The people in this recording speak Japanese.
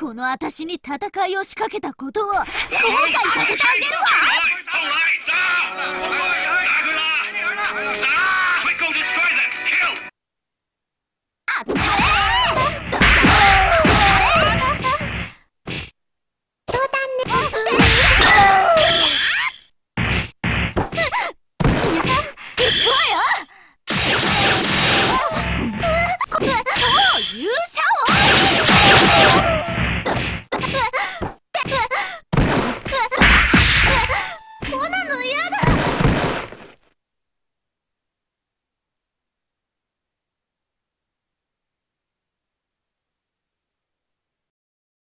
この私に戦いを仕掛けたことを後悔させてあげるわ。優勝